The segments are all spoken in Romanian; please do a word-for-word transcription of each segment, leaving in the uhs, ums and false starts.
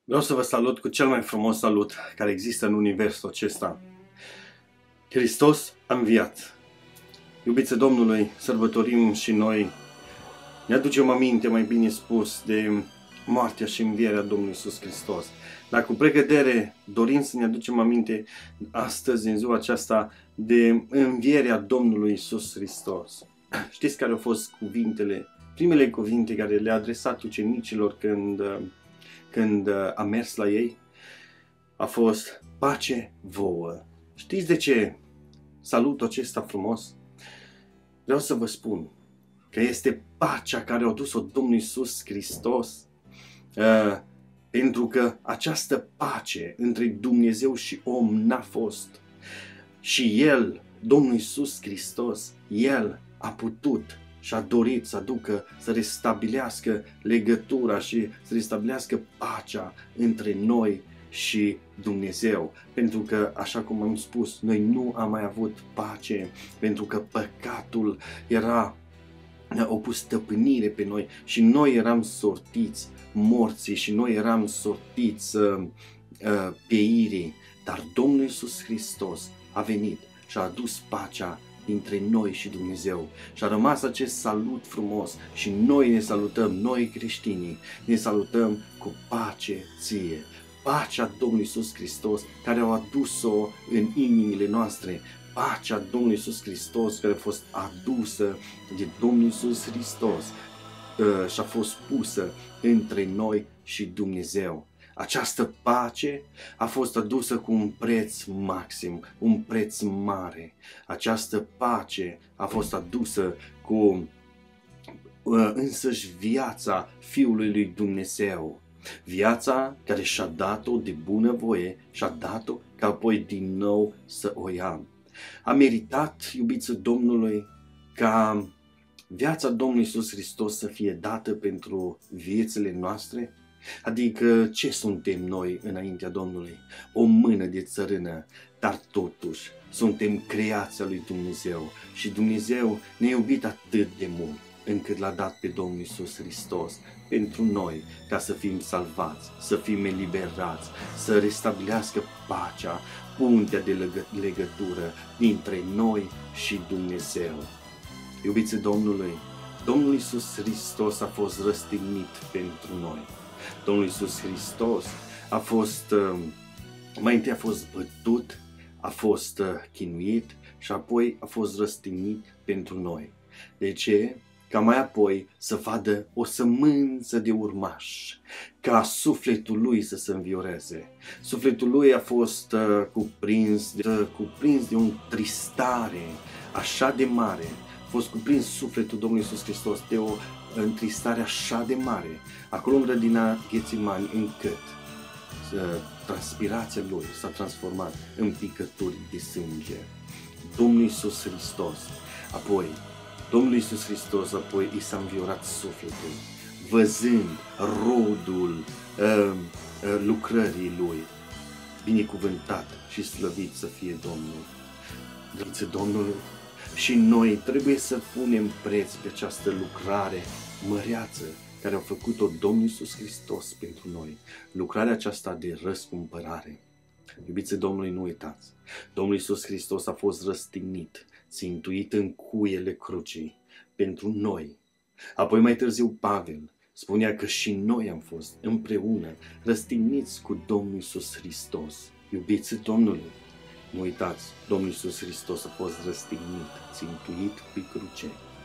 Vreau să vă salut cu cel mai frumos salut care există în universul acesta. Hristos a înviat. Iubiți Domnului, sărbătorim și noi, ne aducem aminte, mai bine spus, de moartea și învierea Domnului Iisus Hristos. Dar cu precădere dorim să ne aducem aminte astăzi, în ziua aceasta, de învierea Domnului Iisus Hristos. Știți care au fost cuvintele, primele cuvinte care le-a adresat ucenicilor când, când a mers la ei? A fost pace vouă. Știți de ce salutul acesta frumos? Vreau să vă spun că este pacea care a dus-o Domnul Iisus Hristos, uh, pentru că această pace între Dumnezeu și om n-a fost. Și El, Domnul Iisus Hristos, El a putut și a dorit să aducă, să restabilească legătura și să restabilească pacea între noi și Dumnezeu. Pentru că, așa cum am spus, noi nu am mai avut pace, pentru că păcatul era o pus stăpânire pe noi și noi eram sortiți morții și noi eram sortiți uh, uh, peirii. Dar Domnul Iisus Hristos a venit și a adus pacea dintre noi și Dumnezeu. Și a rămas acest salut frumos și noi ne salutăm, noi creștinii, ne salutăm cu pace ție. Pacea Domnului Iisus Hristos care a adus-o în inimile noastre. Pacea Domnului Iisus Hristos care a fost adusă de Domnul Iisus Hristos uh, și a fost pusă între noi și Dumnezeu. Această pace a fost adusă cu un preț maxim, un preț mare. Această pace a fost adusă cu uh, însăși viața Fiului lui Dumnezeu. Viața care și-a dat-o de bunăvoie și-a dat-o ca apoi din nou să o ia. A meritat, iubiți Domnului, ca viața Domnului Iisus Hristos să fie dată pentru viețile noastre? Adică ce suntem noi înaintea Domnului? O mână de țărână, dar totuși suntem creația lui Dumnezeu și Dumnezeu ne-a iubit atât de mult încât l-a dat pe Domnul Iisus Hristos pentru noi, ca să fim salvați, să fim eliberați, să restabilească pacea, puntea de legătură dintre noi și Dumnezeu. Iubiți Domnului, Domnul Iisus Hristos a fost răstignit pentru noi. Domnul Iisus Hristos a fost, mai întâi a fost bătut, a fost chinuit și apoi a fost răstignit pentru noi. De ce? Ca mai apoi să vadă o sămânță de urmaș, ca sufletul lui să se învioreze. Sufletul lui a fost uh, cuprins, de, uh, cuprins de o întristare așa de mare, a fost cuprins sufletul Domnului Iisus Hristos de o întristare așa de mare, acolo în grădina Ghețimani, încât uh, transpirația lui s-a transformat în picături de sânge. Domnul Iisus Hristos, apoi, Domnul Iisus Hristos apoi i s-a înviorat sufletul, văzând rodul uh, uh, lucrării Lui. Binecuvântat și slăvit să fie Domnul. Drăguță Domnului, și noi trebuie să punem preț pe această lucrare măreață care a făcut-o Domnul Iisus Hristos pentru noi. Lucrarea aceasta de răscumpărare. Iubiți Domnului, nu uitați, Domnul Iisus Hristos a fost răstignit, țintuit în cuiele crucii pentru noi. Apoi mai târziu Pavel spunea că și noi am fost împreună răstigniți cu Domnul Iisus Hristos. Iubiți Domnului, nu uitați, Domnul Iisus Hristos a fost răstignit, țintuit pe cruce.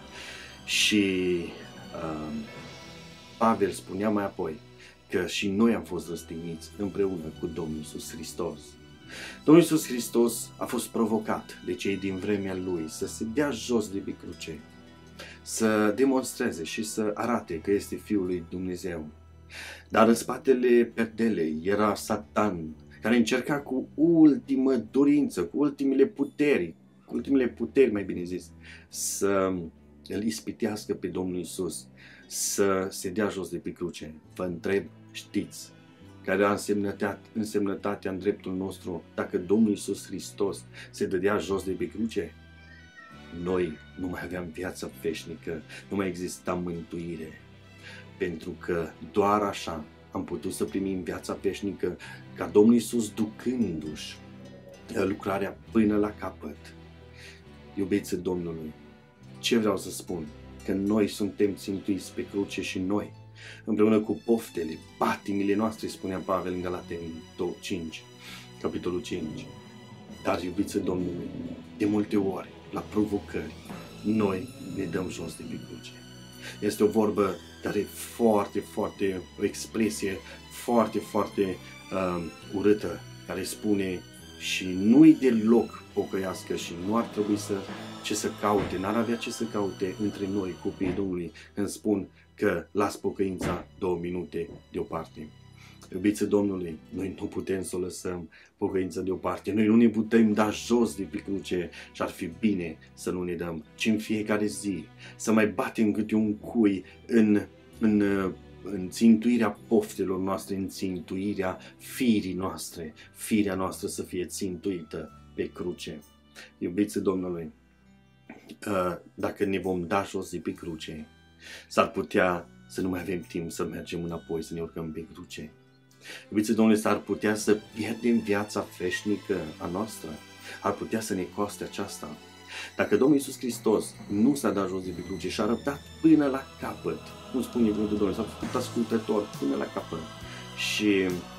Și uh, Pavel spunea mai apoi că și noi am fost răstigniți împreună cu Domnul Iisus Hristos. Domnul Iisus Hristos a fost provocat de cei din vremea Lui să se dea jos de pe cruce, să demonstreze și să arate că este Fiul lui Dumnezeu. Dar în spatele perdelei era Satan, care încerca cu ultimă dorință, cu ultimele puteri, cu ultimele puteri, mai bine zis, să îl ispitească pe Domnul Iisus, să se dea jos de pe cruce. Vă întreb, știți care era însemnătatea, însemnătatea în dreptul nostru dacă Domnul Iisus Hristos se dădea jos de pe cruce? Noi nu mai aveam viață veșnică, nu mai exista mântuire, pentru că doar așa am putut să primim viața veșnică ca Domnul Iisus ducându-și lucrarea până la capăt. Iubiți Domnului, ce vreau să spun? Că noi suntem țintuiți pe cruce și noi, împreună cu poftele, patimile noastre, spunea Pavel în Galateni cinci, capitolul cinci. Dar, iubiți Domnului, de multe ori, la provocări, noi ne dăm jos de pe cruce. Este o vorbă care e foarte, foarte, o expresie foarte, foarte uh, urâtă, care spune și nu-i deloc pocăiască și nu ar trebui să, ce să caute, n-ar avea ce să caute între noi, copiii Domnului, când spun că las pocăința două minute deoparte. Iubiți Domnului, noi nu putem să o lăsăm pocăința deoparte, noi nu ne putem da jos de pe cruce și ar fi bine să nu ne dăm, ci în fiecare zi să mai batem câte un cui în, în, în țintuirea poftelor noastre, în țintuirea firii noastre, firea noastră să fie țintuită pe cruce. Iubiți Domnului, dacă ne vom da jos de pe cruce, s-ar putea să nu mai avem timp să mergem înapoi, să ne urcăm pe cruce. Iubiți Domnule, s-ar putea să pierdem viața veșnică a noastră, ar putea să ne coste aceasta. Dacă Domnul Iisus Hristos nu s-a dat jos de pe cruce și a răbdat până la capăt, cum spune cuvântul Domnului, s-a făcut ascultător până la capăt și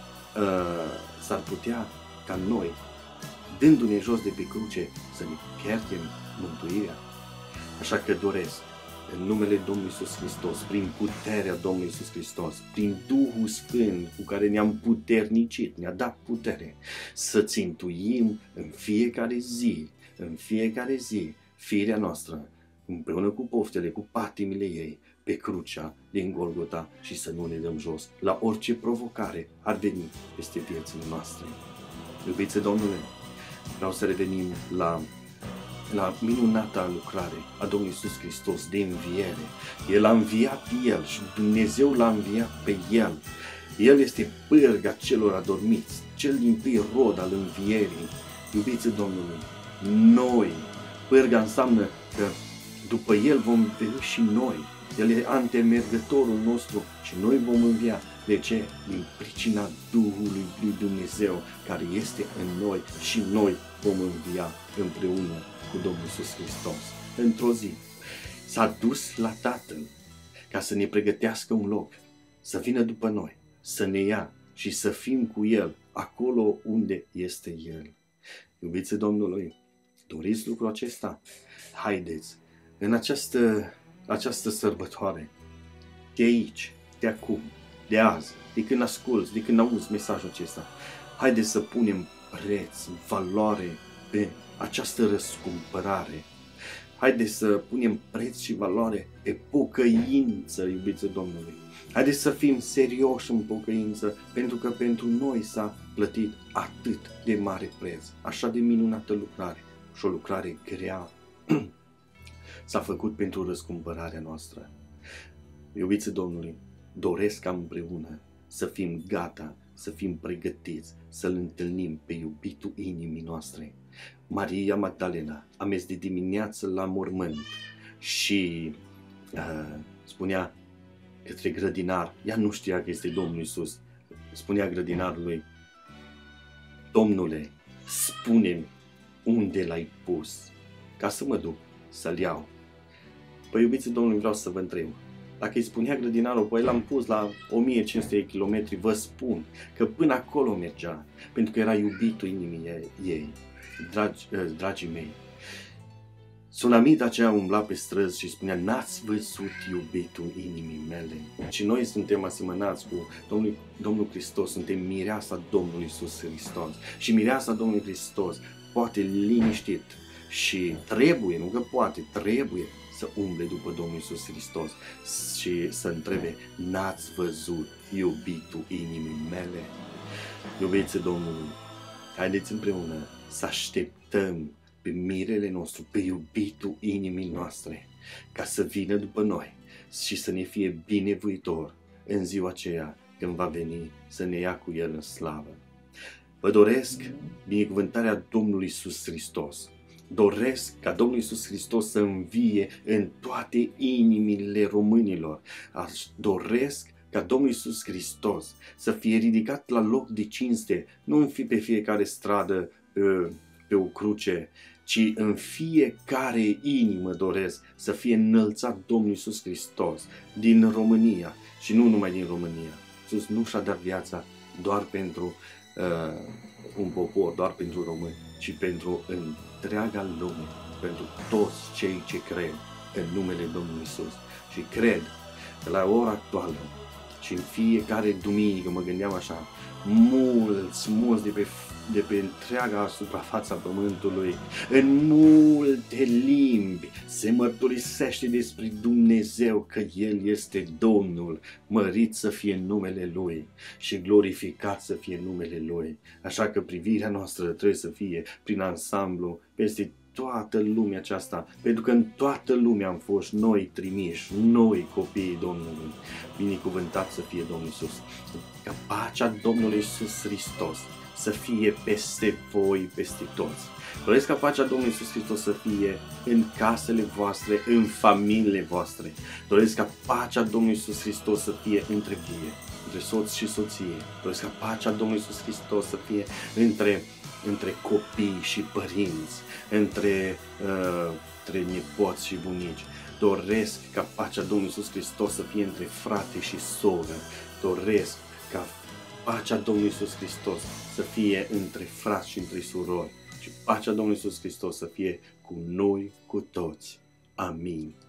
uh, s-ar putea ca noi, dându-ne jos de pe cruce, să ne pierdem mântuirea. Așa că doresc, în numele Domnului Iisus Hristos, prin puterea Domnului Iisus Hristos, prin Duhul Sfânt cu care ne-am puternicit, ne-a dat putere, să țintuim în fiecare zi, în fiecare zi, firea noastră, împreună cu poftele, cu patimile ei, pe crucea din Golgota și să nu ne dăm jos la orice provocare ar veni peste viețile noastre. Iubiți Domnule, vreau să revenim la la minunata lucrare a Domnului Iisus Hristos de înviere. El a înviat El și Dumnezeu l-a înviat pe El. El este pârga celor adormiți, cel dintâi rod al învierii. Iubiți Domnului, noi, pârga înseamnă că după El vom veni și noi. El e antemergătorul nostru și noi vom învia. De ce? Din pricina Duhului lui Dumnezeu care este în noi și noi vom învia împreună cu Domnul Iisus Hristos. Într-o zi s-a dus la Tatăl ca să ne pregătească un loc, să vină după noi, să ne ia și să fim cu El acolo unde este El. Iubiți Domnului, doriți lucrul acesta? Haideți în această, această sărbătoare, de aici, de acum, de azi, de când asculți, de când auzi mesajul acesta, haideți să punem preț, valoare pe această răscumpărare. Haideți să punem preț și valoare pe pocăință, iubiți Domnului. Haideți să fim serioși în pocăință, pentru că pentru noi s-a plătit atât de mare preț, așa de minunată lucrare și o lucrare grea s-a făcut pentru răscumpărarea noastră. Iubiți Domnului, doresc ca împreună să fim gata, să fim pregătiți, să-L întâlnim pe iubitul inimii noastre. Maria Magdalena a mers de dimineață la mormânt și uh, spunea către grădinar, ea nu știa că este Domnul Iisus, spunea grădinarului, Domnule, spune-mi unde l-ai pus, ca să mă duc să-l iau. Păi iubiți Domnului, vreau să vă întreb, dacă îi spunea grădinarul, păi l-am pus la o mie cinci sute de kilometri, vă spun că până acolo mergea, pentru că era iubitul inimii ei. Dragi, dragii mei, Sunamita aceea umbla pe străzi și spunea, n-ați văzut iubitul inimii mele. Și noi suntem asemănați cu Domnul, Domnul Hristos, suntem mireasa Domnului Iisus Hristos. Și mireasa Domnului Hristos poate liniștit și trebuie, nu că poate, trebuie să umble după Domnul Iisus Hristos și să întrebe, n-ați văzut iubitul inimii mele? Iubiți Domnului, haideți împreună să așteptăm pe mirele nostru, pe iubitul inimii noastre, ca să vină după noi și să ne fie binevoitor în ziua aceea când va veni să ne ia cu El în slavă. Vă doresc binecuvântarea Domnului Iisus Hristos. Doresc ca Domnul Iisus Hristos să învie în toate inimile românilor. Doresc ca Domnul Iisus Hristos să fie ridicat la loc de cinste, nu în fi pe fiecare stradă pe o cruce, ci în fiecare inimă doresc să fie înălțat Domnul Iisus Hristos din România și nu numai din România. Iisus nu și-a dat viața doar pentru uh, un popor, doar pentru români, ci pentru întreaga lume, pentru toți cei ce cred în numele Domnului Iisus. Și cred că la ora actuală și în fiecare duminică mă gândeam așa, mulți, mulți de pe, de pe întreaga suprafața pământului, în multe limbi, se mărturisește despre Dumnezeu că El este Domnul, mărit să fie numele Lui și glorificat să fie numele Lui. Așa că privirea noastră trebuie să fie prin ansamblu peste toată lumea aceasta, pentru că în toată lumea am fost noi trimiși, noi copiii Domnului. Binecuvântat să fie Domnul Iisus. Ca pacea Domnului Iisus Hristos să fie peste voi, peste toți. Doresc ca pacea Domnului Iisus Hristos să fie în casele voastre, în familiile voastre. Doresc ca pacea Domnului Iisus Hristos să fie între vie, între soț și soție. Doresc ca pacea Domnului Iisus Hristos să fie între între copii și părinți, între, uh, între nepoți și bunici. Doresc ca pacea Domnului Iisus Hristos să fie între frate și soră. Doresc ca pacea Domnului Iisus Hristos să fie între frați și între surori. Și pacea Domnului Iisus Hristos să fie cu noi, cu toți. Amin.